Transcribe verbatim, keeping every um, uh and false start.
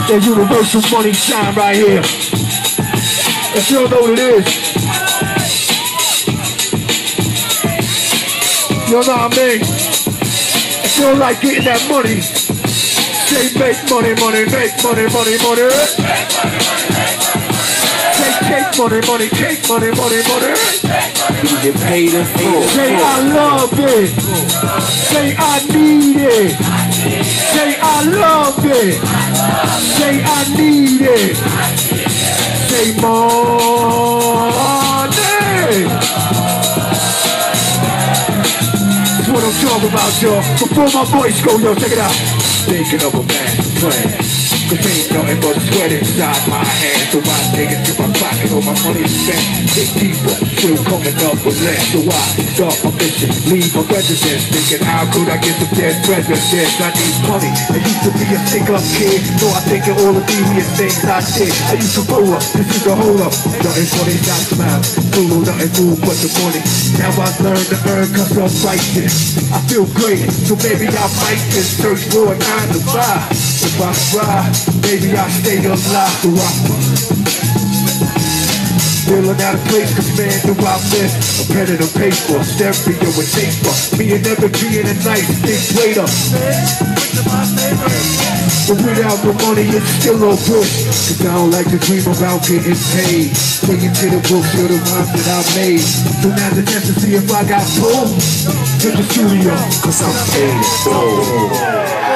That universal money sign right here. If you don't know what it is, you know what I mean? If you don't like getting that money, say make money, money, make money, money, money. Say take money, money, take money, money, money. You get paid in full. Say I love it. Say I need it. Say I love it. Say I need it. Say money. That's what I'm talking about, y'all. Before my voice go, yo, check it out. Thinking of a master plan. Cause ain't nothing but sweat inside my hands. So my niggas in my pocket, all my money spent. Dig deeper, still coming up with less. So I start my mission, leave my residence. Thinking how could I get some dead presidents? I need money. I used to be a stick-up kid. So I think of all the devious things I did. I used to blow up, this is a hold up. Nothing funny, not smile. Fool, nothing fool but the money. Now I learn to earn cause I'm righteous. I feel great, so maybe I might just search for a nine to five. If I try, maybe I stay alive. So I feeling out of place, cause man, do I miss a pen and a paper, stereo and taper. Me and never being a nice big waiter. But without the money, it's still a push. Cause I don't like to dream about getting paid. Taking to the books, you're the rhymes that I made. So now's the chance to see if I got pulled to the studio. Cause I'm paid in full.